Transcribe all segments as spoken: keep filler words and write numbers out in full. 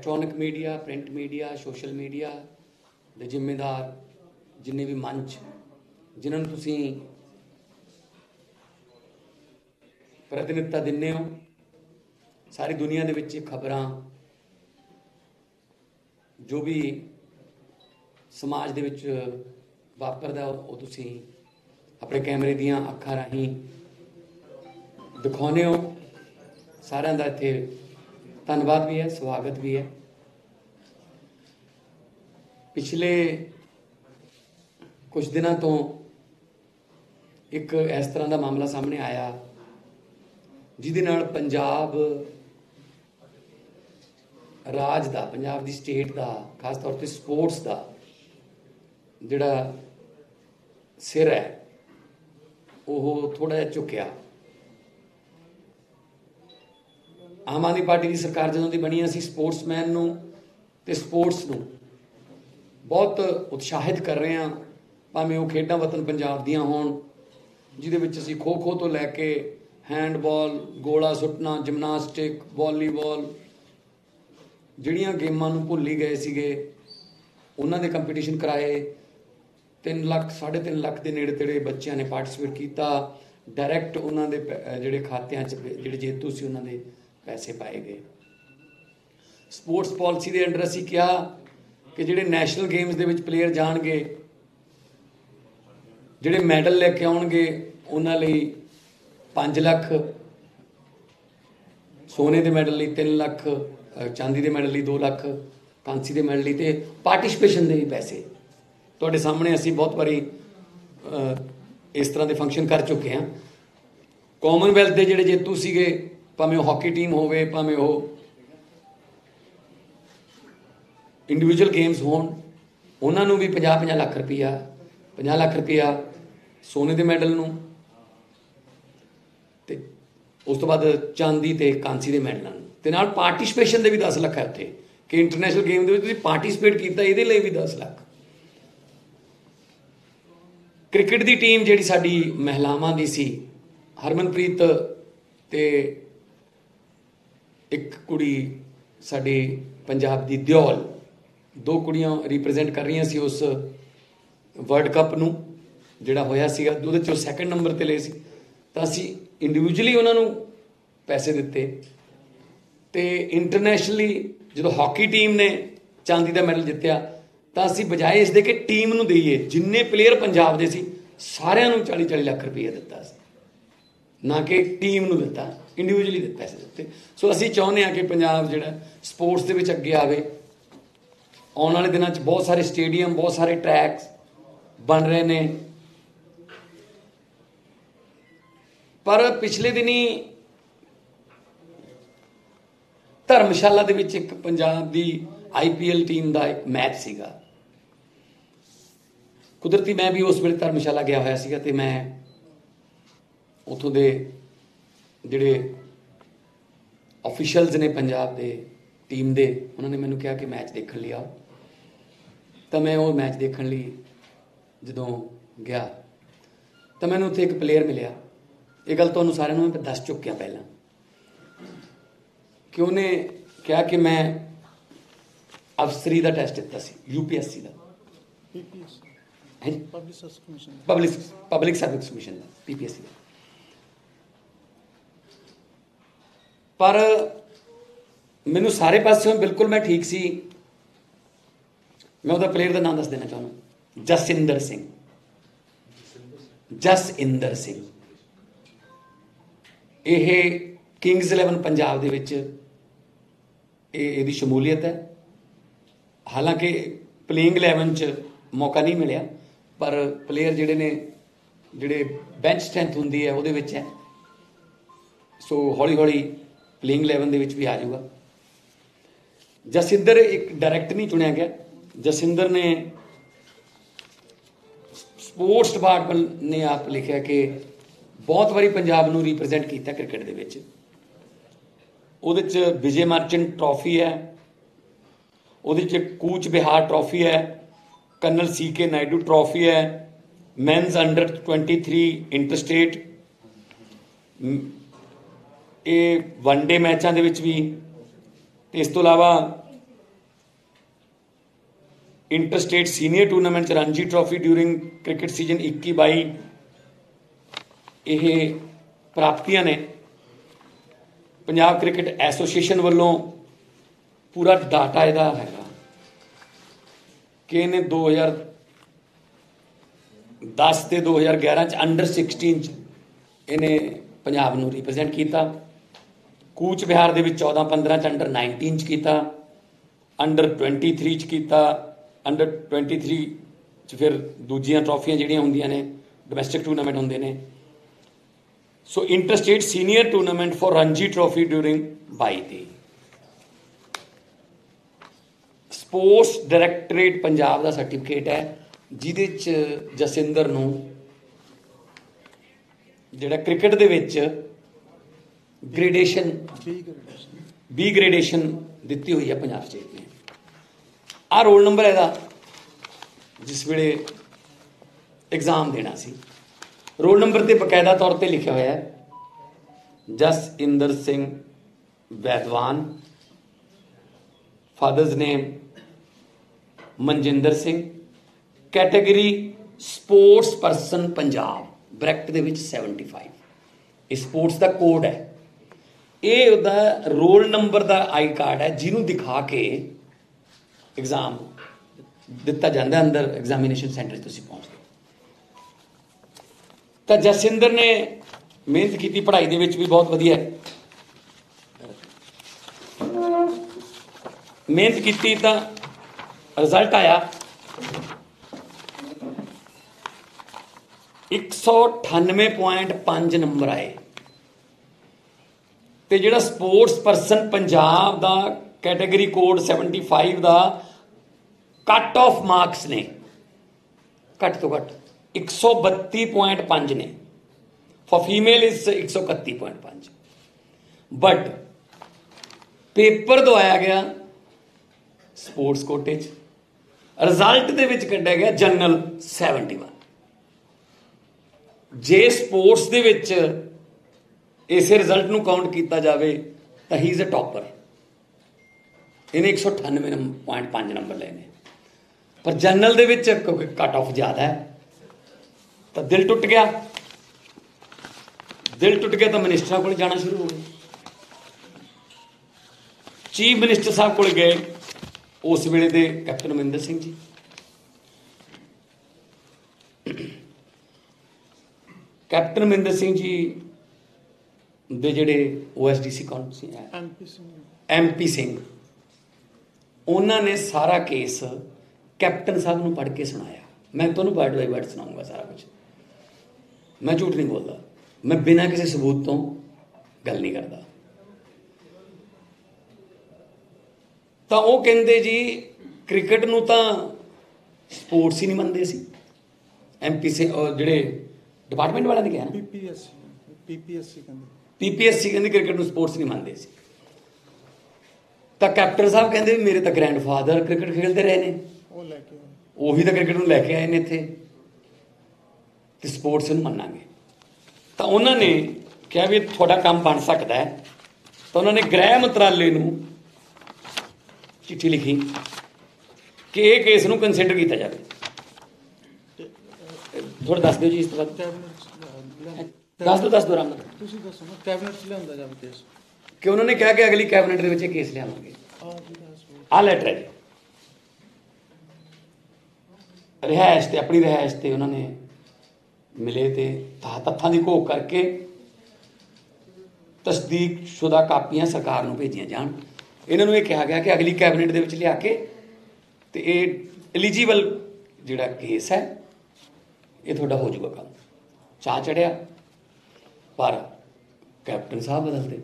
Electronic media, print media, social media दे जिम्मेदार जिन्ने भी मंच जिन्होंने तुसी प्रतिनिधिता दिन्ने हो, सारी दुनिया दे विच खबरां जो भी समाज दे विच वापरदा वो तुसी अपने कैमरे दियां अखां राहीं दिखाने हो। सारिਆਂ ਦਾ ਇੱਥੇ धन्यवाद भी है, स्वागत भी है। पिछले कुछ दिनों तो एक इस तरह का मामला सामने आया जिहदे नाल पंजाब राज दा, पंजाब दी स्टेट दा, खास तौर पर स्पोर्ट्स दा जिहड़ा सिर है वो थोड़ा जिहा झुकिया। आम आदमी पार्टी की सरकार जदों दी बनी, असीं स्पोर्ट्समैन नूं ते स्पोर्ट्स नूं बहुत उत्साहित कर रहे हैं, भावें वो खेडां वतन पंजाब दियां होण जिहदे विच असीं खो खो तो लैके हैंडबॉल, गोला सुट्टना, जिमनास्टिक, वॉलीबॉल जिहड़ियां गेमां नूं भुल्ल ही गए सीगे उन्हां दे कंपीटीशन कराए। तीन लाख साढ़े तीन लाख के नेड़े तेड़े बच्चों ने पार्टिसिपेट किया। डायरैक्ट उन्होंने जोड़े खात्यां जोड़े जेतू से उन्होंने पैसे पाए गए। स्पोर्ट्स पॉलिसी के अंडर असीं कहा कि जोड़े नैशनल गेम्स के प्लेयर जाणगे, जोड़े मैडल लैके आउणगे उन्हां लई पांच लाख, सोने के मैडल लई तीन लाख, चांदी के मैडल लई दो लाख, कांसी के मैडल लई ते पार्टिसिपेशन के भी पैसे। तुहाडे सामने असीं बहुत बारी इस तरह के फंक्शन कर चुके हैं। कॉमनवैल्थ के जोड़े जेतू सीगे, भावें हॉकी टीम होवे, भावें वो इंडिविजुअल गेम्स होण, उन्होंने भी पचास पचास लाख रुपया पचास लाख रुपया सोने के मैडल नूं ते उस तो बाद चांदी ते कांसी के मैडलों ते नाल पार्टिसिपेशन के भी दस लाख है उत्थे कि इंटरनेशनल गेम दे विच तुसीं पार्टिसिपेट किया, इहदे लई भी दस लाख। क्रिकेट की टीम जिहड़ी साडी महिलावां दी सी, हरमनप्रीत ते एक कुड़ी साडी पंजाब दी दियोल, दो कुड़ियां रिप्रजेंट कर रही सी उस वर्ल्ड कप नूं जिहड़ा होया सीगा, उहदे चों सैकेंड नंबर ते ले सी। तां असीं इंडिविजुअली उन्हां नूं पैसे दिते ते इंटरनेशनली जदों हॉकी टीम ने चांदी का मैडल जित्तिया तो असीं बजाए इसके कि टीम नूं दईए, जिन्ने प्लेयर पंजाब दे सी सारिਆਂ ਨੂੰ चाली चाली लाख रुपया दिता, ना कि टीम नूं दिता, इंडिविजुअली दिते पैसे दिते। सो असीं चाहुंदे हां कि पंजाब जिहड़ा स्पोर्ट्स दे विच अगे आवे। आउण वाले दिनां च बहुत सारे स्टेडियम, बहुत सारे ट्रैक्स बन रहे ने। पर पिछले दिनी धर्मशाला दे विच एक पंजाब दी आई पी एल टीम का एक मैच सीगा। कुदरती मैं भी उस वेले धर्मशाला गया होया सीगा ते मैं उत्थों दे जिहड़े ऑफिशियल्स ने पंजाब दे टीम दे, उन्होंने मैनूं कहा कि मैच देखण लई आओ। तो मैं वो मैच देखण लई जदों गया तो मैनूं उत्थे एक प्लेयर मिलिया। ये गल तुहानूं सारिਆਂ ਨੂੰ मैं दस चुकिया पहलां कि उन्हें कहा कि मैं अफसरी का टैसट दिता सी, यू पी एस सी का, पब्लिक पब्लिक सर्विस कमीशन का, पी पी एस सी का। पर मैनू सारे पासों बिल्कुल मैं ठीक सी। मैं उसका प्लेयर का नाम दस देना चाहूँगा, जसइंदर सिंह। जसइंदर सिंह ये किंग्स इलेवन पंजाब दे विच ये शमूलीयत है। हालांकि प्लेइंग इलेवन च मौका नहीं मिलिया, पर प्लेयर जिहड़े ने जिहड़े बेंच स्ट्रेंथ हुंदी है उहदे विच है। सो हौली हौली प्लेइंग इलेवन दे विच भी आ जाऊगा। जसिंदर एक डायरैक्ट नहीं चुनिया गया। जसिंदर ने स्पोर्ट्स डिपार्टमेंट ने आप लिखा कि बहुत बारी पंजाब नूं रिप्रजेंट किया क्रिकेट दे विच। उहदे च विजय मर्चेंट ट्रॉफी है, उहदे च कूच बिहार ट्रॉफी है, colonel C K Naidu trophy है, men's under twenty three interstate, ये वन डे मैचों के भी। इस तो इलावा इंटर स्टेट सीनियर टूर्नामेंट च Ranji trophy during cricket season इक्की बाई ये प्राप्तियां ने। पंजाब क्रिकेट एसोसीएशन वालों पूरा डाटा इहदा हैगा कि इन्हें दो हज़ार दस ते दो हज़ार ग्यारह च अंडर सिक्सटीन च इन्हें पंजाब नूं रिप्रजेंट किया। कूच बिहार दे विच चौदह पंद्रह च अंडर नाइनटीन च किया, अंडर ट्वेंटी थ्री च किया, अंडर ट्वेंटी थ्री च फिर दूजियां ट्रॉफियां जिहड़ियां हुंदियां ने डोमैसटिक टूर्नामेंट हुंदे ने। So inter state senior tournament for Ranji trophy during बाई दी। स्पोर्ट्स डायरैक्टरेट पंजाब का सर्टिफिकेट है जिहदे च जसिंदर नूं जिहड़ा क्रिकेट दे विच ग्रेडेशन बी ग्रेडेशन दिती हुई है पंजाब स्टेट ने। आ रोल नंबर है जिस वेले एग्जाम देना सी, रोल नंबर ते बकायदा तौर पर लिखा हुआ है Jasinder Singh Vaidwan, father's name Manjinder Singh, category sports person Punjab bracket दे विच सैवनटी फाइव। ये स्पोर्ट्स का कोड है, ये उहदा रोल नंबर का आई कार्ड है जिन्हों दिखा के एग्जाम दिता जाता है, अंदर एग्जामिनेशन सेंटर तुसीं पहुंचदे। तो जसिंदर ने मेहनत की, पढ़ाई दे विच भी बहुत वधिया मेहनत की, तो रिजल्ट आया एक सौ अठानवे पॉइंट पांच नंबर आए। तो जिहड़ा स्पोर्ट्स परसन पंजाब का कैटेगरी कोड सैवनटी फाइव का कट ऑफ मार्क्स ने घट तो घट एक सौ बत्ती पॉइंट पांच ने, फॉर फीमेल इज एक सौ इकत्ती पॉइंट पांच। बट पेपर दवाया गया स्पोर्ट्स कोटे च, रिजल्ट दे विच कढ़िया गया जनरल सैवनटी वन। जे स्पोर्ट्स दे विच इसे रिजल्ट नूं काउंट किया जाए तो ही इज़ अ टॉपर। इन्हें एक सौ अठानवे पॉइंट पांच नंबर लेने, पर जनरल दे विच क्योंकि कट ऑफ ज़्यादा है तो दिल टुट गया। दिल टुट गया तो मिनिस्टर को जाना शुरू हो गया। चीफ मिनिस्टर साहब को गए उस वेले दे कैप्टन अमरिंदर सिंह जी। कैप्टन अमरिंदर सिंह जी दे जिहड़े ओ एस डी सी कौन सी एम पी सिंह, उन्होंने सारा केस कैप्टन साहब नूं पढ़ के सुनाया। मैं तुहानूं वर्ड बाई वर्ड सुनाऊंगा सारा कुछ, मैं झूठ नहीं बोलता, मैं बिना किसी सबूत तो गल नहीं करता। तो वो कहते जी क्रिकेट नूं तां स्पोर्ट्स ही नहीं मनते सी। एम पी से जिहड़े डिपार्टमेंट वाले ने कहा ना पीपीएससी कहते क्रिकेट नूं स्पोर्ट्स नहीं मनते सी। तो कैप्टन साहब कहते भी मेरे तो ग्रैंडफादर क्रिकेट खेलते रहे ने, ਉਹੀ ਤਾਂ क्रिकेट ਨੂੰ ਲੈ ਕੇ ਆਏ ਨੇ ਇੱਥੇ ਤੇ ਸਪੋਰਟਸ ਨੂੰ ਮੰਨਾਂਗੇ। ਤਾਂ ਉਹਨਾਂ ਨੇ ਕਿਹਾ ਵੀ ਤੁਹਾਡਾ ਕੰਮ ਬਣ ਸਕਦਾ ਹੈ। ਤਾਂ ਉਹਨਾਂ ਨੇ ਗ੍ਰਹਿ ਮੰਤਰਾਲੇ ਨੂੰ ਚਿੱਠੀ ਲਿਖੀ ਕਿ ਇਹ ਕੇਸ ਨੂੰ ਕੰਸੀਡਰ ਕੀਤਾ ਜਾਵੇ। ਥੋੜਾ ਦੱਸ ਦਿਓ ਜੀ ਇਸ ਤੋਂ ਬਾਅਦ ਦੱਸ ਦਿਓ ਦੱਸ ਦਿਓ ਆਰਾਮ ਨਾਲ ਤੁਸੀਂ ਦੱਸੋ ਨਾ ਕੈਬਨਿਟ 'ਚ ਲਿਆਉਂਦਾ ਜਾਵੇ ਕੇਸ ਕਿ ਉਹਨਾਂ ਨੇ ਕਿਹਾ ਕਿ ਅਗਲੀ ਕੈਬਨਿਟ ਦੇ ਵਿੱਚ ਇਹ ਕੇਸ ਲਿਆਵਾਂਗੇ। ਆਹ ਲੈਟਰ ਹੈ ਜੀ, रिहायश से अपनी रिहायश से उन्होंने मिले तो तत्थां की घोख करके तस्दीक शुदा कापियां सरकार को भेजिया जान। इन्होंने ये कहा गया कि अगली कैबिनेट के लिया के तो ये एलीजिबल जिहड़ा केस है ये थोड़ा हो जाऊगा काम। चाह चढ़िया पर कैप्टन साहब बदलते,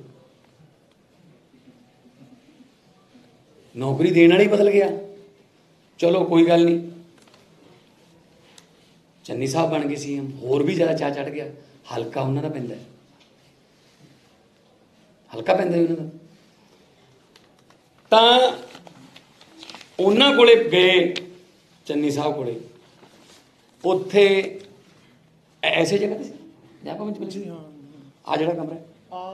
नौकरी देने वाला ही बदल गया। चलो कोई गल नहीं, चन्नी साहब बन गए सी एम, होर भी ज़्यादा चाह चढ़ गया। हल्का उन्होंने पैंदा है, हल्का पैंदा उन्होंने। तो उन्होंने कोले गए चन्नी साहब कोले, उत्थे ऐसे जगह से आ जड़ा कमरा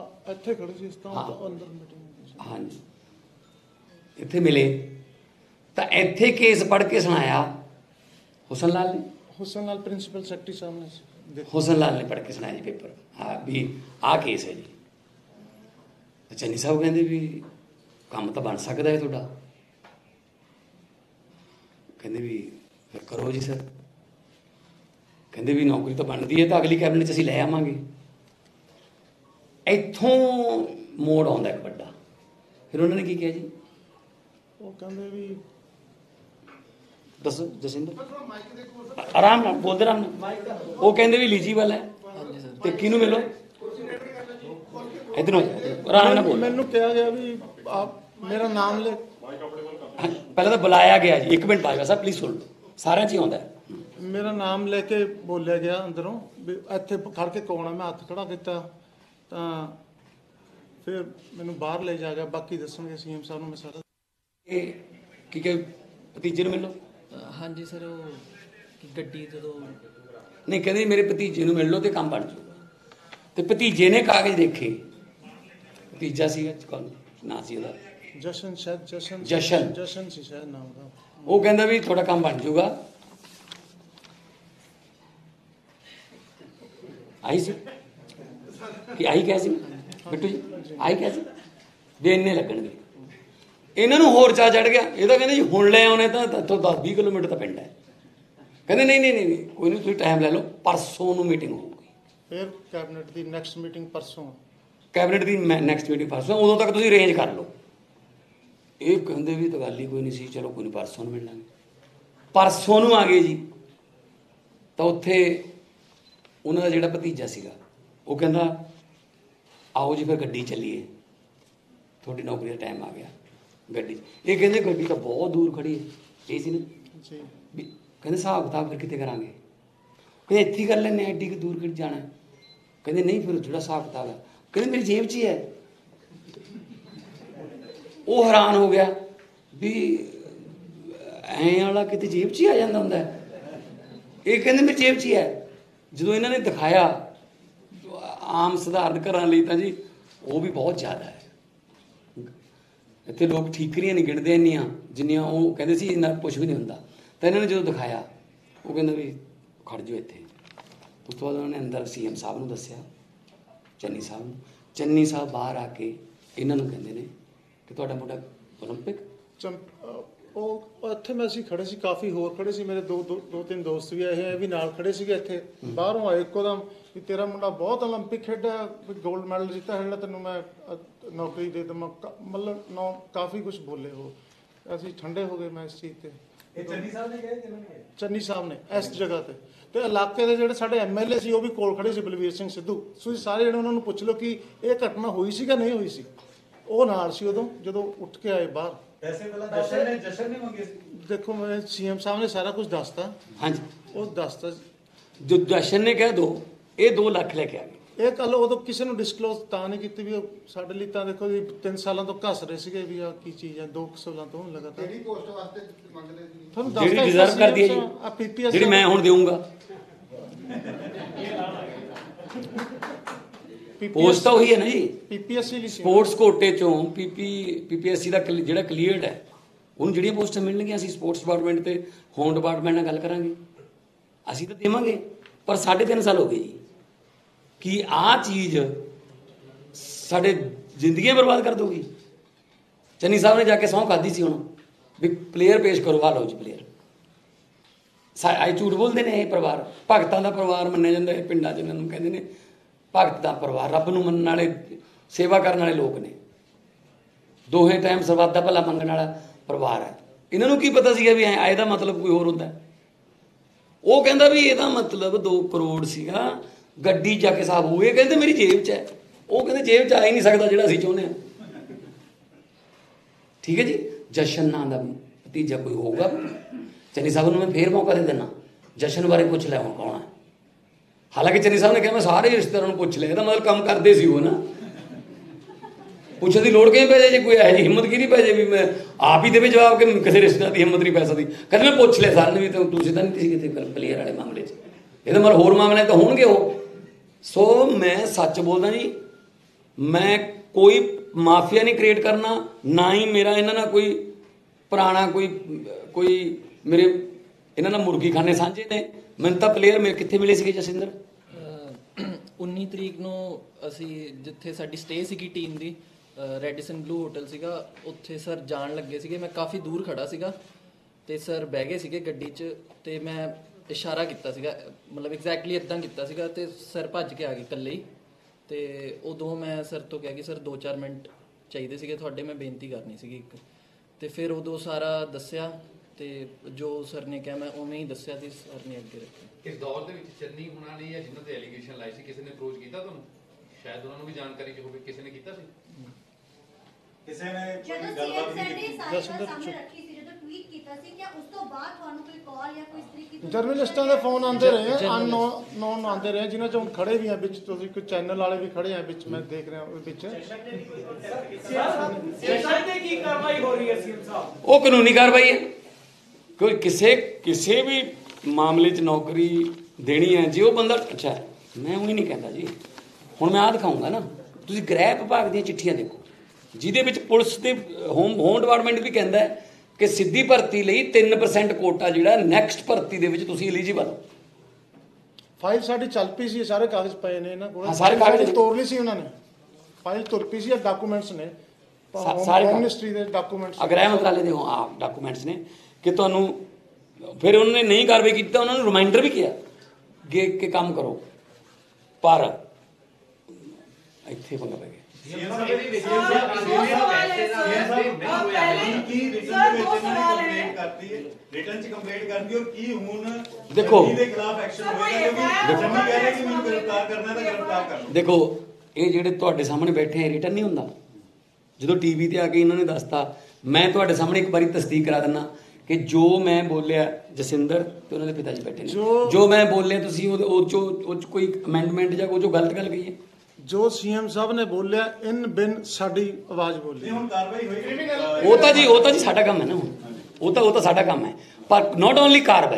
हाँ जी, इत्थे मिले ਤਾਂ ਇੱਥੇ ਕੇਸ ਪੜ੍ਹ ਕੇ ਸੁਣਾਇਆ ਹੁਸਨ ਲਾਲ ਨੇ। ਹੁਸਨ ਲਾਲ ਪ੍ਰਿੰਸੀਪਲ ਸੈਕਟਰੀ ਸਾਹਿਬ ਨੇ ਹੁਸਨ ਲਾਲ ਨੇ ਪੜ੍ਹ ਕੇ ਸੁਣਾਇਆ ਜੀ ਪੇਪਰ, ਹਾਂ ਵੀ ਆਹ ਕੇਸ ਹੈ ਜੀ। ਚੰਨੀ ਸਾਹਿਬ ਕਹਿੰਦੇ ਵੀ ਕੰਮ ਤਾਂ ਬਣ ਸਕਦਾ ਹੈ ਤੁਹਾਡਾ। ਕਹਿੰਦੇ ਵੀ ਫਿਰ ਕਰੋ ਜੀ ਸਰ। ਕਹਿੰਦੇ ਵੀ ਨੌਕਰੀ ਤਾਂ ਬਣਦੀ ਹੈ ਤਾਂ ਅਗਲੀ ਕੈਬਨਿਟ 'ਚ ਅਸੀਂ ਲੈ ਆਵਾਂਗੇ। ਇੱਥੋਂ ਮੋੜ ਆਉਂਦਾ ਇੱਕ ਵੱਡਾ। ਫਿਰ ਉਹਨਾਂ ਨੇ ਕੀ ਕਿਹਾ ਜੀ? ਉਹ ਕਹਿੰਦੇ ਵੀ ਦੱਸੋ ਜਸਿੰਦਰ, ਆਰਾਮ ਨਾਲ ਬੋਲਦੇ ਆਰਾਮ ਨਾਲ। ਉਹ ਕਹਿੰਦੇ ਵੀ ਲੀਜੀਬਲ ਹੈ ਤੇ ਕਿਹਨੂੰ ਮਿਲੋ ਇਧਰੋਂ ਆਰਾਮ ਨਾਲ ਬੋਲ। ਮੈਨੂੰ ਕਿਹਾ ਗਿਆ ਵੀ ਆਪ ਮੇਰਾ ਨਾਮ ਲੈ। ਪਹਿਲਾਂ ਤਾਂ ਬੁਲਾਇਆ ਗਿਆ ਜੀ, ਇੱਕ ਮਿੰਟ ਬਾਜਵਾ ਸਾਹਿਬ ਪਲੀਜ਼ ਸੁਣ ਲਓ, ਸਾਰਿਆਂ 'ਚ ਹੀ ਆਉਂਦਾ। ਮੇਰਾ ਨਾਮ ਲੈ ਕੇ ਬੋਲਿਆ ਗਿਆ ਅੰਦਰੋਂ ਵੀ ਇੱਥੇ ਖੜ ਕੇ ਕੌਣ ਆ। ਮੈਂ ਹੱਥ ਖੜਾ ਕੀਤਾ ਤਾਂ ਫਿਰ ਮੈਨੂੰ ਬਾਹਰ ਲੈ ਜਾ ਗਿਆ। ਬਾਕੀ ਦੱਸਣਗੇ ਸੀਐਮ ਸਾਹਿਬ ਨੂੰ ਮੈਂ ਸਾਰਾ। ਇਹ ਕੀ ਕਿ ਭਤੀਜੇ ਨੂੰ ਮਿਲੋ। ਹਾਂਜੀ ਸਰ, ਉਹ ਗੱਡੀ ਜਦੋਂ ਨਹੀਂ ਕਹਿੰਦੇ ਮੇਰੇ ਭਤੀਜੇ ਨੂੰ ਮਿਲ ਲਓ ਤੇ ਕੰਮ ਬਣ ਜਾਊਗਾ। ਤੇ ਭਤੀਜੇ ਨੇ ਕਾਗਜ਼ ਦੇਖੇ, ਭਤੀਜਾ ਸੀ ਕੌਣ ਨਾਂ ਸੀ ਉਹਦਾ? ਜਸ਼ਨ ਸ਼ਾਇਦ ਜਸ਼ਨ ਜਸ਼ਨ ਜਸ਼ਨ ਸੀ ਸ਼ਾਇਦ ਨਾਮ ਦਾ। ਉਹ ਕਹਿੰਦਾ ਵੀ ਤੁਹਾਡਾ ਕੰਮ ਬਣ ਜਾਊਗਾ। ਆਈ ਸੀ ਕਿ ਆਈ ਕਿਹਾ ਸੀ ਬਿੱਟੂ ਜੀ, ਆਈ ਕਿਹਾ ਸੀ ਵੀ ਇੰਨੇ ਲੱਗਣਗੇ। ਇਹਨਾਂ ਨੂੰ ਹੋਰ ਚਾਅ ਚੜ ਗਿਆ। ਇਹ ਤਾਂ ਕਹਿੰਦੇ ਜੀ ਹੁਣ ਲੈ ਆਉਣੇ ਤਾਂ ਇੱਥੋਂ ਦਸ ਵੀਹ ਕਿਲੋਮੀਟਰ ਤਾਂ ਪਿੰਡ ਹੈ। ਕਹਿੰਦੇ ਨਹੀਂ ਨਹੀਂ ਨਹੀਂ ਕੋਈ ਨਹੀਂ, ਤੁਸੀਂ ਟਾਈਮ ਲੈ ਲਓ, ਪਰਸੋਂ ਨੂੰ ਮੀਟਿੰਗ ਹੋਊਗੀ। ਫਿਰ ਕੈਬਨਿਟ ਦੀ ਨੈਕਸਟ ਮੀਟਿੰਗ ਪਰਸੋਂ। ਕੈਬਨਿਟ ਦੀ ਨੈਕਸਟ ਮੀਟਿੰਗ ਪਰਸੋਂ, ਉਦੋਂ ਤੱਕ ਤੁਸੀਂ ਅਰੇਂਜ ਕਰ ਲਓ। ਇਹ ਕਹਿੰਦੇ ਵੀ ਤਾਂ ਗੱਲ ਹੀ ਕੋਈ ਨਹੀਂ ਸੀ, ਚਲੋ ਕੋਈ ਨਹੀਂ ਪਰਸੋਂ ਨੂੰ ਮਿਲ ਲਾਂਗੇ। ਪਰਸੋਂ ਨੂੰ ਆ ਗਏ ਜੀ ਤਾਂ ਉੱਥੇ ਉਹਨਾਂ ਦਾ ਜਿਹੜਾ ਭਤੀਜਾ ਸੀਗਾ ਉਹ ਕਹਿੰਦਾ ਆਓ ਜੀ ਫਿਰ ਗੱਡੀ ਚੱਲੀਏ, ਤੁਹਾਡੀ ਨੌਕਰੀ ਦਾ ਟਾਈਮ ਆ ਗਿਆ ਗੱਡੀ। ਇਹ ਕਹਿੰਦੇ ਗੱਡੀ ਤਾਂ ਬਹੁਤ ਦੂਰ ਖੜੀ ਹੈ। ਇਹ ਸੀ ਨਾ ਜੀ ਵੀ ਕਹਿੰਦੇ ਹਿਸਾਬ ਕਿਤਾਬ ਫਿਰ ਕਿਤੇ ਕਰਾਂਗੇ। ਕਹਿੰਦੇ ਇੱਥੇ ਹੀ ਕਰ ਲੈਂਦੇ, ਐਡੀ ਕੁ ਦੂਰ ਕਿਤੇ ਜਾਣਾ। ਕਹਿੰਦੇ ਨਹੀਂ ਫਿਰ ਜਿਹੜਾ ਹਿਸਾਬ ਕਿਤਾਬ ਹੈ ਕਹਿੰਦੇ ਮੇਰੀ ਜੇਬ 'ਚ ਹੀ ਹੈ। ਉਹ ਹੈਰਾਨ ਹੋ ਗਿਆ ਵੀ ਐਂ ਵਾਲਾ ਕਿਤੇ ਜੇਬ 'ਚ ਹੀ ਆ ਜਾਂਦਾ ਹੁੰਦਾ। ਇਹ ਕਹਿੰਦੇ ਮੇਰੀ ਜੇਬ 'ਚ ਹੀ ਹੈ। ਜਦੋਂ ਇਹਨਾਂ ਨੇ ਦਿਖਾਇਆ ਆਮ ਸਧਾਰਨ ਘਰਾਂ ਲਈ ਤਾਂ ਜੀ ਉਹ ਵੀ ਬਹੁਤ ਜ਼ਿਆਦਾ ਹੈ। ਇੱਥੇ ਲੋਕ ਠੀਕਰੀਆਂ ਨਹੀਂ ਗਿਣਦੇ ਇੰਨੀਆਂ ਜਿੰਨੀਆਂ ਉਹ ਕਹਿੰਦੇ ਸੀ ਇੰਨਾ ਕੁਛ ਵੀ ਨਹੀਂ ਹੁੰਦਾ। ਤਾਂ ਇਹਨਾਂ ਨੇ ਜਦੋਂ ਦਿਖਾਇਆ ਉਹ ਕਹਿੰਦਾ ਵੀ ਖੜ ਜਾਓ ਇੱਥੇ। ਉਸ ਤੋਂ ਬਾਅਦ ਉਹਨਾਂ ਨੇ ਅੰਦਰ ਸੀਐਮ ਸਾਹਿਬ ਨੂੰ ਦੱਸਿਆ, ਚੰਨੀ ਸਾਹਿਬ ਨੂੰ। ਚੰਨੀ ਸਾਹਿਬ ਬਾਹਰ ਆ ਕੇ ਇਹਨਾਂ ਨੂੰ ਕਹਿੰਦੇ ਨੇ ਕਿ ਤੁਹਾਡਾ ਮੁੰਡਾ ਓਲੰਪਿਕ ਉਹ ਇੱਥੇ ਮੈਂ ਅਸੀਂ ਖੜੇ ਸੀ, ਕਾਫੀ ਹੋਰ ਖੜੇ ਸੀ, ਮੇਰੇ ਦੋ ਦੋ ਤਿੰਨ ਦੋਸਤ ਵੀ ਆਏ ਇਹ ਵੀ ਨਾਲ ਖੜੇ ਸੀਗੇ। ਇੱਥੇ ਬਾਹਰੋਂ ਆਏ ਇੱਕੋਦਮ ਵੀ ਤੇਰਾ ਮੁੰਡਾ ਬਹੁਤ ਓਲੰਪਿਕ ਖੇਡਿਆ, ਗੋਲਡ ਮੈਡਲ ਜਿੱਤਾ ਹੈ, ਤੈਨੂੰ ਮੈਂ ਨੌਕਰੀ ਦੇ ਦੇਵਾਂ। ਮਤਲਬ ਨੌ ਕਾਫੀ ਕੁਛ ਬੋਲੇ ਉਹ। ਅਸੀਂ ਠੰਡੇ ਹੋ ਗਏ ਮੈਂ ਇਸ ਚੀਜ਼ ਤੇ। ਇਹ ਚੰਨੀ ਸਾਹਿਬ ਨੇ ਕਹੇ ਕਿਹਨਾਂ ਨੇ? ਚੰਨੀ ਸਾਹਿਬ ਨੇ ਇਸ ਜਗ੍ਹਾ ਤੇ। ਤੇ ਇਲਾਕੇ ਦੇ ਜਿਹੜੇ ਸਾਡੇ ਐਮਐਲਏ ਸੀ ਉਹ ਵੀ ਕੋਲ ਖੜੇ ਸੀ, ਬਲਵੀਰ ਸਿੰਘ ਸਿੱਧੂ। ਤੁਸੀਂ ਸਾਰੇ ਜਿਹੜੇ ਉਹਨਾਂ ਨੂੰ ਪੁੱਛ ਲਓ ਕਿ ਇਹ ਘਟਨਾ ਹੋਈ ਸੀ ਕਿ ਨਹੀਂ ਹੋਈ ਸੀ। ਉਹ ਨਾਲ ਸੀ ਉਦੋਂ ਜਦੋਂ ਉੱਠ ਕੇ ਆਏ ਬਾਹਰ। ਪੈਸੇ ਪਹਿਲਾਂ ਜਸ਼ਨ ਨੇ ਜਸ਼ਨ ਨੇ ਮੰਗੇ ਸੀ। ਦੇਖੋ ਮੈਂ ਸੀਐਮ ਸਾਹਿਬ ਨੇ ਸਾਰਾ ਕੁਝ ਦੱਸਤਾ। ਹਾਂਜੀ ਉਹ ਦੱਸਤਾ ਜੋ ਜਸ਼ਨ ਨੇ ਕਿਹਾ ਦੋ, ਇਹ ਦੋ ਲੱਖ ਲੈ ਕੇ ਆ ਗਏ। ਇਹ ਗੱਲ ਉਦੋਂ ਕਿਸੇ ਨੂੰ ਡਿਸਕਲੋਜ਼ ਤਾਂ ਨਹੀਂ ਕੀਤੀ ਵੀ ਸਾਡੇ ਲਈ ਤਾਂ ਦੇਖੋ ਜੀ ਤਿੰਨ ਸਾਲਾਂ ਤੋਂ ਘੱਸ ਰਹੇ ਸੀਗੇ ਵੀ ਆ ਕੀ ਚੀਜ਼ ਹੈ। ਦੋ ਸਾਲਾਂ ਤੋਂ ਲਗਾਤਾਰ ਕਿਹੜੀ ਪੋਸਟ ਵਾਸਤੇ ਮੰਗਦੇ ਸੀ? ਤੁਹਾਨੂੰ ਜਿਹੜੀ ਦੱਸਤਾ ਡਿਜ਼ਰਵ ਕਰਦੀ ਹੈ ਜੀ, ਆ ਪੀਪੀਐਸ ਜਿਹੜੀ ਮੈਂ ਹੁਣ ਦੇਵਾਂਗਾ। ਪੋਸਟ ਤਾਂ ਉਹੀ ਹੈ ਨਾ ਜੀ, ਪੀਪੀਐਸਸੀ ਲਈ ਸੀ। ਸਪੋਰਟਸ ਕੋਟੇ ਚੋਂ ਪੀਪੀ ਪੀਪੀਐਸਸੀ ਦਾ ਕਲ- ਜਿਹੜਾ ਕਲੀਅਰਡ ਹੈ ਉਹਨੂੰ ਜਿਹੜੀਆਂ ਪੋਸਟਾਂ ਮਿਲਣਗੀਆਂ ਅਸੀਂ ਸਪੋਰਟਸ ਡਿਪਾਰਟਮੈਂਟ ਤੇ ਹੋਮ ਡਿਪਾਰਟਮੈਂਟ ਨਾਲ ਗੱਲ ਕਰਾਂਗੇ। ਅਸੀਂ ਤਾਂ ਦੇਵਾਂਗੇ, ਪਰ ਸਾਢੇ ਤਿੰਨ ਸਾਲ ਹੋ ਗਏ ਜੀ। ਕੀ ਆਹ ਚੀਜ਼ ਸਾਡੇ ਜ਼ਿੰਦਗੀਆਂ ਬਰਬਾਦ ਕਰ ਦੂਗੀ? ਚੰਨੀ ਸਾਹਿਬ ਨੇ ਜਾ ਕੇ ਸਹੁੰ ਖਾਧੀ ਸੀ ਹੁਣ ਵੀ ਪਲੇਅਰ ਪੇਸ਼ ਕਰੋ। ਆ ਲਓ ਜੀ ਪਲੇਅਰ। ਆਈ ਝੂਠ ਬੋਲਦੇ ਨੇ ਇਹ ਪਰਿਵਾਰ, ਭਗਤਾਂ ਦਾ ਪਰਿਵਾਰ ਮੰਨਿਆ ਜਾਂਦਾ ਹੈ ਪਿੰਡਾਂ 'ਚ। ਇਹਨਾਂ ਨੂੰ ਕਹਿੰਦੇ ਨੇ ਭਗਤ ਦਾ ਪਰਿਵਾਰ, ਰੱਬ ਨੂੰ ਮੰਨਣ ਵਾਲੇ, ਸੇਵਾ ਕਰਨ ਵਾਲੇ ਲੋਕ ਨੇ। ਦੋਹੇ ਟਾਈਮ ਸਰਬੱਤ ਦਾ ਭਲਾ ਮੰਗਣ ਵਾਲਾ ਪਰਿਵਾਰ ਹੈ। ਇਹਨਾਂ ਨੂੰ ਕੀ ਪਤਾ ਸੀਗਾ ਵੀ ਐ ਇਹਦਾ ਮਤਲਬ ਕੋਈ ਹੋਰ ਹੁੰਦਾ। ਉਹ ਕਹਿੰਦਾ ਵੀ ਇਹਦਾ ਮਤਲਬ ਦੋ ਕਰੋੜ ਸੀਗਾ, ਗੱਡੀ ਜਾ ਕੇ ਸਾਹਬ ਹੋਏ। ਕਹਿੰਦੇ ਮੇਰੀ ਜੇਬ 'ਚ ਹੈ। ਉਹ ਕਹਿੰਦੇ ਜੇਬ 'ਚ ਆ ਹੀ ਨਹੀਂ ਸਕਦਾ ਜਿਹੜਾ ਅਸੀਂ ਚਾਹੁੰਦੇ ਹਾਂ। ਠੀਕ ਹੈ ਜੀ। ਜਸ਼ਨ ਨਾਂ ਦਾ ਭਤੀਜਾ ਕੋਈ ਹੋਊਗਾ। ਚੰਨੀ ਸਾਹਿਬ ਨੂੰ ਮੈਂ ਫੇਰ ਮੌਕਾ ਦੇ ਦੇਣਾ, ਜਸ਼ਨ ਬਾਰੇ ਪੁੱਛ ਲੈ ਹੁਣ ਕੌਣ ਹੈ। ਹਾਲਾਂਕਿ ਚੰਨੀ ਸਾਹਿਬ ਨੇ ਕਿਹਾ ਮੈਂ ਸਾਰੇ ਰਿਸ਼ਤੇਦਾਰਾਂ ਨੂੰ ਪੁੱਛ ਲਿਆ। ਇਹਦਾ ਮਤਲਬ ਕੰਮ ਕਰਦੇ ਸੀ ਉਹ ਨਾ। ਪੁੱਛਣ ਦੀ ਲੋੜ ਕਿਉਂ ਪੈ ਜਾਏ? ਜੇ ਕੋਈ ਇਹੋ ਜਿਹੀ ਹਿੰਮਤ ਕੀ ਨਹੀਂ ਪੈ ਜਾਏ ਵੀ ਮੈਂ ਆਪ ਹੀ ਦੇਵੇ ਜਵਾਬ ਕਿ ਕਿਸੇ ਰਿਸ਼ਤੇਦਾਰ ਦੀ ਹਿੰਮਤ ਨਹੀਂ ਪੈ ਸਕਦੀ। ਕਹਿੰਦੇ ਮੈਂ ਪੁੱਛ ਲਿਆ ਸਾਰਿਆਂ ਨੂੰ ਵੀ ਤਾਂ ਤੁਸੀਂ ਤਾਂ ਨਹੀਂ ਸੀ ਕਿਤੇ ਪਲੇਅਰ ਵਾਲੇ ਮਾਮਲੇ 'ਚ। ਇਹਦਾ ਮਤਲਬ ਹੋਰ ਮਾਮਲੇ ਤਾਂ ਹੋਣਗੇ ਉਹ। ਸੋ ਮੈਂ ਸੱਚ ਬੋਲਦਾ ਜੀ, ਮੈਂ ਕੋਈ ਮਾਫੀਆ ਨਹੀਂ ਕ੍ਰੀਏਟ ਕਰਨਾ, ਨਾ ਹੀ ਮੇਰਾ ਇਹਨਾਂ ਨਾਲ ਕੋਈ ਪੁਰਾਣਾ ਕੋਈ ਕੋਈ ਮੇਰੇ ਇਹਨਾਂ ਨਾਲ ਮੁਰਗੀ ਖਾਨੇ ਸਾਂਝੇ ਨੇ। ਮੈਨੂੰ ਤਾਂ ਪਲੇਅਰ ਮੇਰੇ ਕਿੱਥੇ ਮਿਲੇ ਸੀਗੇ ਜਸਿੰਦਰ? ਉੱਨੀ ਤਰੀਕ ਨੂੰ ਅਸੀਂ ਜਿੱਥੇ ਸਾਡੀ ਸਟੇ ਸੀਗੀ ਟੀਮ ਦੀ, ਰੈਡੀਸਨ ਬਲੂ ਹੋਟਲ ਸੀਗਾ, ਉੱਥੇ ਸਰ ਜਾਣ ਲੱਗੇ ਸੀਗੇ। ਮੈਂ ਕਾਫੀ ਦੂਰ ਖੜਾ ਸੀਗਾ ਤੇ ਸਰ ਬਹਿ ਗਏ ਸੀਗੇ ਗੱਡੀ 'ਚ ਤੇ ਮੈਂ ਇਸ਼ਾਰਾ ਕੀਤਾ ਸੀਗਾ, ਮਤਲਬ ਐਗਜ਼ੈਕਟਲੀ ਇੱਦਾਂ ਕੀਤਾ ਸੀਗਾ ਤੇ ਸਰ ਭੱਜ ਕੇ ਆ ਗਏ ਇਕੱਲੇ ਹੀ। ਤੇ ਉਦੋਂ ਮੈਂ ਸਰ ਤੋਂ ਕਿਹਾ ਕਿ ਸਰ ਦੋ ਚਾਰ ਮਿੰਟ ਚਾਹੀਦੇ ਸੀਗੇ ਤੁਹਾਡੇ, ਮੈਂ ਬੇਨਤੀ ਕਰਨੀ ਸੀਗੀ ਇੱਕ। ਤੇ ਫਿਰ ਉਦੋਂ ਸਾਰਾ ਦੱਸਿਆ ਤੇ ਜੋ ਸਰ ਨੇ ਕਿਹਾ ਮੈਂ ਉਵੇਂ ਹੀ ਦੱਸਿਆ ਸੀ, ਸਰ ਨੇ ਅੱਗੇ ਰੱਖਿਆ। ਇਸ ਦੌਰ ਦੇ ਵਿੱਚ ਚੰਨੀ ਹੁਣਾਂ ਨੇ ਜਾਂ ਜਿਨ੍ਹਾਂ ਤੇ ਐਲੀਗੇਸ਼ਨ ਲਾਏ ਸੀ, ਕਿਸੇ ਨੇ ਅਪਰੋਚ ਕੀਤਾ ਤੁਹਾਨੂੰ? ਸ਼ਾਇਦ ਉਹਨਾਂ ਨੂੰ ਵੀ ਜਾਣਕਾਰੀ ਚ ਹੋਵੇ, ਕਿਸੇ ਨੇ ਕੀਤਾ ਸੀ? ਕਿਸੇ ਨੇ ਜਦੋਂ ਗੱਲਬਾਤ ਸੀਐਮ ਨਹੀਂ ਨੇ ਸਾਰੀ ਗੱਲ ਸਾਹਮਣੇ ਰੱਖੀ ਸੀ, ਜਦੋਂ ਟਵੀਟ ਕੀਤਾ ਸੀ, ਕਿ ਉਸ ਤੋਂ ਬਾਅਦ ਤੁਹਾਨੂੰ ਕੋਈ ਕਾਲ ਜਾਂ ਕੋਈ ਇਸ ਤਰੀਕੇ ਦੀ ਜਰਨਲਿਸਟਾਂ ਦੇ ਫੋਨ ਆਉਂਦੇ ਰਹੇ ਆ, ਅਨਨੋਨ ਨੋਨ ਆਉਂਦੇ ਰਹੇ, ਜਿਨ੍ਹਾਂ ਚ ਹੁਣ ਖੜੇ ਵੀ ਆ ਵਿੱਚ, ਤੁਸੀਂ ਕੋਈ ਚੈਨਲ ਵਾਲੇ ਵੀ ਖੜੇ ਆ ਵਿੱਚ, ਮੈਂ ਦੇਖ ਰਿਹਾ ਵਿੱਚ। ਕੀ ਕਾਰਵਾਈ ਹੋ ਰਹੀ ਹੈ ਸੀਐਮ ਸਾਹਿਬ? ਉਹ ਕਾਨੂੰਨੀ ਕਾਰਵਾਈ ਹੈ। ਕੋਈ ਕਿਸੇ ਕਿਸੇ ਵੀ ਮਾਮਲੇ 'ਚ ਨੌਕਰੀ ਦੇਣੀ ਹੈ, ਜੇ ਉਹ ਬੰਦਾ ਅੱਛਾ, ਮੈਂ ਉਹ ਹੀ ਨਹੀਂ ਕਹਿੰਦਾ ਜੀ। ਹੁਣ ਮੈਂ ਆਹ ਦਿਖਾਊਂਗਾ ਨਾ, ਤੁਸੀਂ ਗ੍ਰਹਿ ਵਿਭਾਗ ਦੀਆਂ ਚਿੱਠੀਆਂ ਦੇਖੋ, ਜਿਹਦੇ ਵਿੱਚ ਪੁਲਿਸ ਦੇ ਹੋਮ ਹੋਮ ਡਿਪਾਰਟਮੈਂਟ ਵੀ ਕਹਿੰਦਾ ਹੈ ਕਿ ਸਿੱਧੀ ਭਰਤੀ ਲਈ ਤਿੰਨ ਪਰਸੈਂਟ ਕੋਟਾ ਜਿਹੜਾ ਨੈਕਸਟ ਭਰਤੀ ਦੇ ਵਿੱਚ ਤੁਸੀਂ ਐਲੀਜੀਬਲ ਹੋ। ਫਾਈਲ ਸਾਡੀ ਚੱਲ ਪਈ ਸੀ, ਸਾਰੇ ਕਾਗਜ਼ ਪਏ ਨੇ ਇਹਨਾਂ ਕੋਲ। ਹਾਂ, ਸਾਰੇ ਕਾਗਜ਼ ਤੋੜ ਲਈ ਸੀ ਉਹਨਾਂ ਨੇ, ਫਾਈਲ ਤੁਰ ਪਈ ਸੀ, ਡਾਕੂਮੈਂਟਸ ਨੇ ਸਾਰੇ ਮਿਨਿਸਟਰੀ ਦੇ ਡਾਕੂਮੈਂਟਸ, ਗ੍ਰਹਿ ਮੰਤਰਾਲੇ ਦੇ ਆ ਡਾਕੂਮੈਂਟਸ ਨੇ ਕਿ ਤੁਹਾਨੂੰ। ਫਿਰ ਉਹਨਾਂ ਨੇ ਨਹੀਂ ਕਾਰਵਾਈ ਕੀਤਾ, ਉਹਨਾਂ ਨੂੰ ਰਿਮਾਈਂਡਰ ਵੀ ਕੀਤਾ ਕਿ ਕਿ ਕੰਮ ਕਰੋ, ਪਰ ਇੱਥੇ ਪੰਗਾ ਪੈ ਗਿਆ। ਸੀਐਮ ਸਾਹਿਬ ਇਹ ਵੀ ਸੀਐਮ ਸਾਹਿਬ ਸੀਐਮ ਸਾਹਿਬ ਪਹਿਲੇ ਕੀ ਰਿਟਨ ਦੇ ਵਿੱਚ ਇਹਨਾਂ ਨੇ ਕੰਪਲੇਂਟ ਕਰਤੀ ਹੈ, ਰਿਟਨ ਚ ਕੰਪਲੇਂਟ ਕਰਦੀ, ਔਰ ਕੀ ਹੁਣ ਦੇਖੋ ਦੇ ਖਿਲਾਫ ਐਕਸ਼ਨ ਹੋਏਗਾ? ਕਿਉਂਕਿ ਜੰਮੀ ਕਹਿ ਰਹੇ ਕਿ ਮੈਨੂੰ ਗ੍ਰਿਫਤਾਰ ਕਰਨਾ ਤਾਂ ਗ੍ਰਿਫਤਾਰ ਕਰਨਾ। ਦੇਖੋ, ਇਹ ਜਿਹੜੇ ਤੁਹਾਡੇ ਸਾਹਮਣੇ ਬੈਠੇ ਆ, ਰਿਟਨ ਨਹੀਂ ਹੁੰਦਾ। ਜਦੋਂ ਟੀਵੀ ਤੇ ਆ ਕੇ ਇਹਨਾਂ ਨੇ ਦੱਸਤਾ, ਮੈਂ ਤੁਹਾਡੇ ਸਾਹਮਣੇ ਇੱਕ ਵਾਰੀ ਤਸਦੀਕ ਕਰਾ ਦਿੰਦਾ ਕਿ ਜੋ ਮੈਂ ਬੋਲਿਆ, ਜਸਿੰਦਰ ਤੇ ਉਹਨਾਂ ਦੇ ਪਿਤਾ ਜੀ ਬੈਠੇ ਨੇ, ਜੋ ਮੈਂ ਬੋਲਿਆ ਤੁਸੀਂ ਉਹਦੇ ਉਹ 'ਚੋਂ ਉਹ 'ਚ ਕੋਈ ਅਮੈਂਡਮੈਂਟ ਜਾਂ ਕੋਈ ਜੋ ਗਲਤ ਗੱਲ ਕਹੀ ਹੈ? ਜੋ ਸੀਐਮ ਸਾਹਿਬ ਨੇ ਬੋਲਿਆ ਇਨ ਬਿਨ ਸਾਡੀ ਆਵਾਜ਼ ਬੋਲੀ। ਹੁਣ ਕਾਰਵਾਈ ਹੋਈ ਕ੍ਰਿਮੀਨਲ? ਉਹ ਤਾਂ ਜੀ ਉਹ ਤਾਂ ਜੀ ਸਾਡਾ ਕੰਮ ਹੈ ਨਾ, ਉਹ ਤਾਂ ਉਹ ਤਾਂ ਸਾਡਾ ਕੰਮ ਹੈ। ਪਰ ਨਾਟ ਓਨਲੀ ਕਾਰਵਾਈ,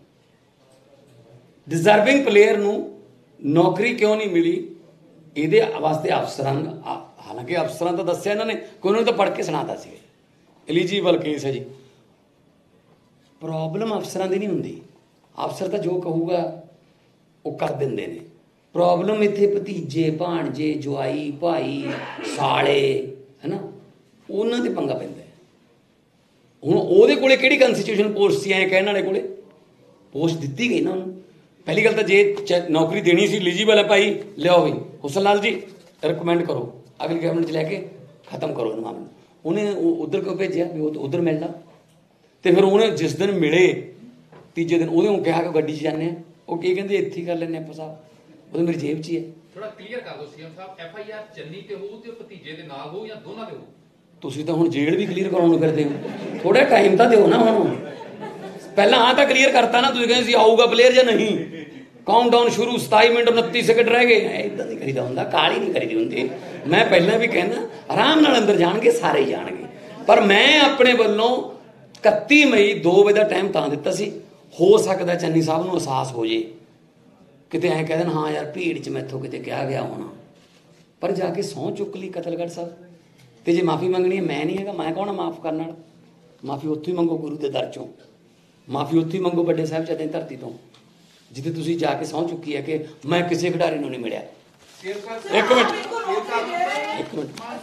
ਡਿਜ਼ਰਵਿੰਗ ਪਲੇਅਰ ਨੂੰ ਨੌਕਰੀ ਕਿਉਂ ਨਹੀਂ ਮਿਲੀ, ਇਹਦੇ ਵਾਸਤੇ ਅਫਸਰਾਂ, ਹਾਲਾਂਕਿ ਅਫਸਰਾਂ ਤਾਂ ਦੱਸਿਆ ਇਹਨਾਂ ਨੇ, ਕੋਈ ਉਹਨਾਂ ਨੇ ਤਾਂ ਪੜ੍ਹ ਕੇ ਸੁਣਾਤਾ ਸੀ ਐਲੀਜੀਬਲ ਕੇਸ ਹੈ ਜੀ। ਪ੍ਰੋਬਲਮ ਅਫਸਰਾਂ ਦੀ ਨਹੀਂ ਹੁੰਦੀ, ਅਫਸਰ ਤਾਂ ਜੋ ਕਹੂਗਾ ਉਹ ਕਰ ਦਿੰਦੇ ਨੇ। ਪ੍ਰੋਬਲਮ ਇੱਥੇ ਭਤੀਜੇ, ਭਾਣਜੇ, ਜਵਾਈ, ਭਾਈ, ਸਾਲੇ, ਹੈ ਨਾ, ਉਹਨਾਂ ਦੇ ਪੰਗਾ ਪੈਂਦਾ ਹੈ। ਹੁਣ ਉਹਦੇ ਕੋਲੇ ਕਿਹੜੀ ਕੰਸਟੀਟਿਊਸ਼ਨ ਪੋਸਟ ਸੀ? ਐਂ ਕਹਿਣ ਵਾਲੇ ਕੋਲੇ ਪੋਸਟ ਦਿੱਤੀ ਗਈ ਨਾ ਉਹਨੂੰ। ਪਹਿਲੀ ਗੱਲ ਤਾਂ ਜੇ ਨੌਕਰੀ ਦੇਣੀ ਸੀ, ਐਲੀਜੀਬਲ ਹੈ ਭਾਈ, ਲਿਆਓ ਵੀ ਹੁਸਨ ਲਾਲ ਜੀ ਰਿਕਮੈਂਡ ਕਰੋ, ਅਗਲੀ ਗਵਰਨਮੈਂਟ 'ਚ ਲੈ ਕੇ ਖਤਮ ਕਰੋ ਇਹਨੂੰ ਮਾਮਲੇ। ਉਹਨੇ ਉਹ ਉੱਧਰ ਕਿਉਂ ਭੇਜਿਆ ਵੀ ਉਹ ਉੱਧਰ ਮਿਲਦਾ? ਤੇ ਫਿਰ ਉਹਨੇ ਜਿਸ ਦਿਨ ਮਿਲੇ ਤੀਜੇ ਦਿਨ ਉਹਦੇ ਨੂੰ ਕਿਹਾ ਕਿ ਗੱਡੀ 'ਚ ਜਾਂਦੇ ਆ, ਉਹ ਕੀ ਕਹਿੰਦੇ ਇੱਥੇ ਹੀ ਕਰ ਲੈਂਦੇ ਆਪਾਂ ਸਾਹਿਬ, ਉਹ ਮੇਰੀ ਜੇਬ 'ਚ ਹੀ ਹੈ। ਥੋੜਾ ਕਲੀਅਰ ਕਰ ਦਿਓ ਸੀਐਮ ਸਾਹਿਬ, ਐਫ ਆਈ ਆਰ ਚੰਨੀ ਤੇ ਹੋਊ ਤੇ ਭਤੀਜੇ ਦੇ ਨਾਲ ਹੋਊ ਜਾਂ ਦੋਨਾਂ ਦੇ ਹੋਊ? ਤੁਸੀਂ ਤਾਂ ਹੁਣ ਜੇਲ੍ਹ ਵੀ ਕਲੀਅਰ ਕਰਾਉਣ ਨੂੰ ਫਿਰਦੇ ਹੋ, ਥੋੜਾ ਟਾਈਮ ਤਾਂ ਦਿਓ ਨਾ ਹੁਣ। ਪਹਿਲਾਂ ਆਹ ਤਾਂ ਕਲੀਅਰ ਕਰਤਾ ਨਾ, ਤੁਸੀਂ ਕਹਿੰਦੇ ਸੀ ਆਊਗਾ ਪਲੇਅਰ ਜਾਂ ਨਹੀਂ। ਕਾਊਂਟਡਾਊਨ ਸ਼ੁਰੂ, ਸਤਾਈ ਮਿੰਟ ਉਨੱਤੀ ਸੈਕਿੰਡ ਰਹਿ ਗਏ। ਇਦਾਂ ਨਹੀਂ ਕਰੀਦਾ ਹੁੰਦਾ, ਕਾਹਲੀ ਨਹੀਂ ਕਰੀਦੀ ਹੁੰਦੀ। ਮੈਂ ਪਹਿਲਾਂ ਵੀ ਕਹਿੰਦਾ ਆਰਾਮ ਨਾਲ ਅੰਦਰ ਜਾਣਗੇ, ਸਾਰੇ ਜਾਣਗੇ। ਪਰ ਮੈਂ ਆਪਣੇ ਵੱਲੋਂ ਇਕੱਤੀ ਮਈ ਦੋ ਵਜੇ ਦਾ ਟਾਈਮ ਤਾਂ ਦਿੱਤਾ ਸੀ, ਹੋ ਸਕਦਾ ਚੰਨੀ ਸਾਹਿਬ ਨੂੰ ਅਹਿਸਾਸ ਹੋ ਜੇ, ਕਿਤੇ ਐਂ ਕਹਿ ਦੇਣ ਹਾਂ ਯਾਰ ਭੀੜ 'ਚ ਮੈਥੋਂ ਕਿਤੇ ਕਿਹਾ ਗਿਆ ਹੋਣਾ। ਪਰ ਜਾ ਕੇ ਸਹੁੰ ਚੁੱਕ ਲਈ ਕਤਲਗੜ੍ਹ ਸਾਹਿਬ, ਤੇ ਜੇ ਮਾਫ਼ੀ ਮੰਗਣੀ ਹੈ, ਮੈਂ ਨਹੀਂ ਹੈਗਾ, ਮੈਂ ਕੌਣ ਮਾਫ਼ ਕਰਨ ਨਾਲ? ਮਾਫ਼ੀ ਉੱਥੇ ਹੀ ਮੰਗੋ ਗੁਰੂ ਦੇ ਦਰ 'ਚੋਂ, ਮਾਫ਼ੀ ਉੱਥੇ ਹੀ ਮੰਗੋ ਵੱਡੇ ਸਾਹਿਬਜ਼ਾਦੇ ਦੀ ਧਰਤੀ ਤੋਂ, ਜਿੱਥੇ ਤੁਸੀਂ ਜਾ ਕੇ ਸਹੁੰ ਚੁੱਕੀ ਹੈ ਕਿ ਮੈਂ ਕਿਸੇ ਖਿਡਾਰੀ ਨੂੰ ਨਹੀਂ ਮਿਲਿਆ। ਇੱਕ ਮਿੰਟ ਇੱਕ ਮਿੰਟ ਇੱਕ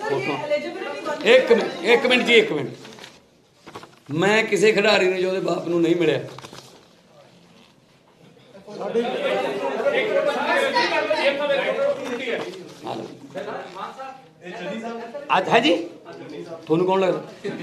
ਮਿੰਟ ਇੱਕ ਮਿੰਟ ਜੀ ਇੱਕ ਮਿੰਟ, ਮੈਂ ਕਿਸੇ ਖਿਡਾਰੀ ਨੂੰ ਜੋ ਉਹਦੇ ਬਾਪ ਨੂੰ ਨਹੀਂ ਮਿਲਿਆ। ਅੱਜ ਹੈ ਜੀ, ਤੁਹਾਨੂੰ ਕੌਣ ਲੱਗਦਾ?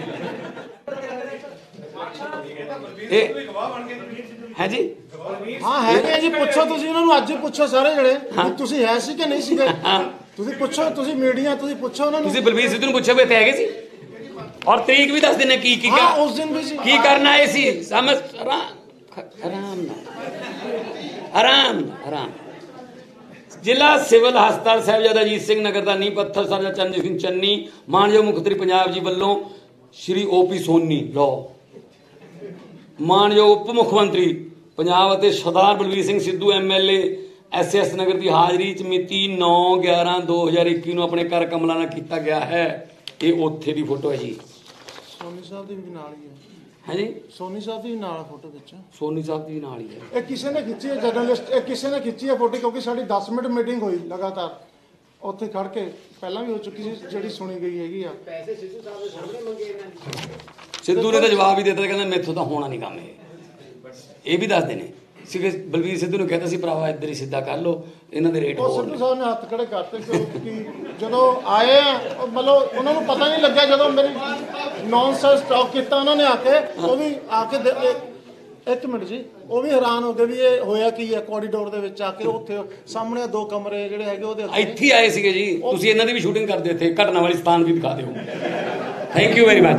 ਇਹ ਹੈ ਜੀ, ਹਾਂ ਹੈਗੇ ਜੀ, ਪੁੱਛੋ ਤੁਸੀਂ ਉਹਨਾਂ ਨੂੰ, ਅੱਜ ਹੀ ਪੁੱਛੋ ਸਾਰੇ ਜਿਹੜੇ, ਤੁਸੀਂ ਹੈ ਸੀ ਕਿ ਨਹੀਂ ਸੀਗੇ? ਤੁਸੀਂ ਪੁੱਛੋ, ਤੁਸੀਂ ਮੀਡੀਆ, ਤੁਸੀਂ ਪੁੱਛੋ ਉਹਨਾਂ ਨੂੰ। ਤੁਸੀਂ ਬਲਬੀਰ ਸਿੱਧੂ ਨੂੰ ਪੁੱਛਿਆ ਵੀ ਇੱਥੇ ਹੈਗੇ ਸੀ, ਔਰ ਤਰੀਕ ਵੀ ਦੱਸ ਦਿੰਦੇ ਕੀ ਕੀ ਉਸ ਦਿਨ ਵੀ ਸੀ, ਕੀ ਕਰਨਾ ਆਏ ਸੀ। ਸਮਝ ਆਰਾਮ ਨਾਲ ਆਰਾਮ ਆਰਾਮ। ਜ਼ਿਲ੍ਹਾ ਸਿਵਲ ਹਸਪਤਾਲ ਸਾਹਿਬਜ਼ਾਦਾ ਅਜੀਤ ਸਿੰਘ ਨਗਰ ਦਾ ਨੀਂਹ ਪੱਥਰ ਸਾਹਿਬਜ਼ਾਦਾ ਚਰਨਜੀਤ ਸਿੰਘ ਚੰਨੀ, ਮਾਨਯੋਗ ਮੁੱਖ ਮੰਤਰੀ ਪੰਜਾਬ ਜੀ ਵੱਲੋਂ ਸ਼੍ਰੀ ਓ ਪੀ ਸੋਨੀ, ਲਓ ਮਾਨਯੋਗ ਉਪ ਮੁੱਖ ਮੰਤਰੀ ਪੰਜਾਬ ਅਤੇ Sardar Balbir Singh Sidhu M L A S S Nagar ਦੀ ਹਾਜ਼ਰੀ 'ਚ ਮਿਤੀ ਨੌ ਗਿਆਰਾਂ ਦੋ ਹਜ਼ਾਰ ਇੱਕੀ ਨੂੰ ਆਪਣੇ ਘਰ ਕਮਲਾ ਨਾਲ ਕੀਤਾ ਗਿਆ ਹੈ। ਇਹ ਉੱਥੇ ਦੀ ਫੋਟੋ ਹੈ ਜੀ, ਸੋਨੀ ਸਾਹਿਬ ਦੀ ਵੀ ਨਾਲ ਹੀ ਹੈ ਹੈ ਜੀ ਸੋਨੀ ਸਾਹਿਬ ਦੀ ਵੀ ਨਾਲ ਫੋਟੋ ਵਿੱਚ ਸੋਨੀ ਸਾਹਿਬ ਦੀ ਨਾਲ ਹੀ ਹੈ। ਇਹ ਕਿਸੇ ਨੇ ਖਿੱਚੀ ਹੈ ਜਰਨਲਿਸਟ ਇਹ ਕਿਸੇ ਨੇ ਖਿੱਚੀ ਹੈ ਫੋਟੋ ਕਿਉਂਕਿ ਸਾਡੀ ਦਸ ਮਿੰਟ ਮੀਟਿੰਗ ਹੋਈ ਲਗਾਤਾਰ ਉੱਥੇ ਖੜ ਕੇ ਪਹਿਲਾਂ ਵੀ ਹੋ ਚੁੱਕੀ ਸੀ ਜਿਹੜੀ ਸੁਣੀ ਗਈ ਹੈਗੀ ਆ। ਪੈਸੇ ਸਿੱਧੂ ਸਾਹਿਬ ਦੇ ਸਾਹਮਣੇ ਮੰਗੇ ਇਹਨਾਂ ਨੇ। ਸਿੱਧੂ ਨੇ ਤਾਂ ਜਵਾਬ ਹੀ ਦੇ ਦਿੱਤਾ, ਕਹਿੰਦਾ ਮੈਥੋਂ ਤਾਂ ਹੋਣਾ ਨਹੀਂ ਕੰਮ ਇਹ ਇਹ ਵੀ ਦੱਸਦੇ ਨੇ ਸੀ ਕਿ ਬਲਵੀਰ ਸਿੱਧੂ ਨੂੰ ਕਹਿੰਦਾ ਸੀ ਭਰਾਵਾ ਇੱਧਰ ਹੀ ਸਿੱਧਾ ਕਰ ਲਓ, ਇਹਨਾਂ ਦੇ ਰੇਟ ਉਹ ਹੋਰ ਸਿੱਧੂ ਨੇ। ਸਾਹਿਬ ਨੇ ਹੱਥ ਖੜੇ ਕਰਤੇ ਕਿ ਜਦੋਂ ਆਏ ਆ ਉਹ ਮਤਲਬ ਉਹਨਾਂ ਨੂੰ ਪਤਾ ਨਹੀਂ ਲੱਗਿਆ ਜਦੋਂ ਮੇਰੀ ਨੌਨਸੈਂਸ ਟਾਕ ਕੀਤਾ ਉਹਨਾਂ ਨੇ ਆ ਕੇ ਉਹ ਵੀ ਆ ਕੇ ਦੇ- ਇਹ- ਇੱਕ ਮਿੰਟ ਜੀ ਉਹ ਵੀ ਹੈਰਾਨ ਹੋ ਗਏ ਵੀ ਇਹ ਹੋਇਆ ਕੀ ਹੈ ਕੋਰੀਡੋਰ ਦੇ ਵਿੱਚ ਆ ਕੇ ਉੱਥੇ ਸਾਹਮਣੇ ਦੋ ਕਮਰੇ ਜਿਹੜੇ ਹੈਗੇ ਉਹਦੇ ਅੱਗੇ ਇੱਥੇ ਹੀ ਆਏ ਸੀਗੇ ਜੀ, ਤੁਸੀਂ ਇਹਨਾਂ ਦੀ ਵੀ ਸ਼ੂਟਿੰਗ ਕਰਦੇ ਇੱਥੇ, ਘਟਨਾ ਵਾਲੀ ਸਥਾਨ ਵੀ ਦਿਖਾ ਦਿਓ। Thank you very much.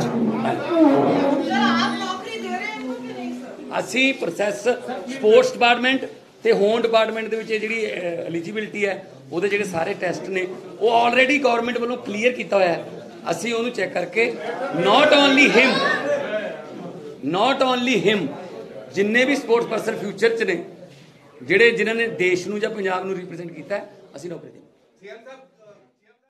ਅਸੀਂ ਪ੍ਰੋਸੈਸ ਸਪੋਰਟਸ ਡਿਪਾਰਟਮੈਂਟ ਤੇ ਹੋਮ ਡਿਪਾਰਟਮੈਂਟ ਦੇ ਵਿੱਚ ਇਹ ਜਿਹੜੀ ਐਲੀਜੀਬਿਲਟੀ ਹੈ ਉਹਦੇ ਜਿਹੜੇ ਸਾਰੇ ਟੈਸਟ ਨੇ ਉਹ ਆਲਰੇਡੀ ਗਵਰਨਮੈਂਟ ਵੱਲੋਂ ਕਲੀਅਰ ਕੀਤਾ ਹੋਇਆ ਹੈ। ਅਸੀਂ ਉਹਨੂੰ ਚੈੱਕ ਕਰਕੇ not only him not only ਹਿਮ ਜਿੰਨੇ ਵੀ ਸਪੋਰਟਸ ਪਰਸਨ ਫਿਊਚਰ 'ਚ ਨੇ ਜਿਹੜੇ ਜਿਨ੍ਹਾਂ ਨੇ ਦੇਸ਼ ਨੂੰ ਜਾਂ ਪੰਜਾਬ ਨੂੰ ਰਿਪਰੈਜ਼ੈਂਟ ਕੀਤਾ ਅਸੀਂ ਨੌਕਰੀ ਦੇਵਾਂਗੇ।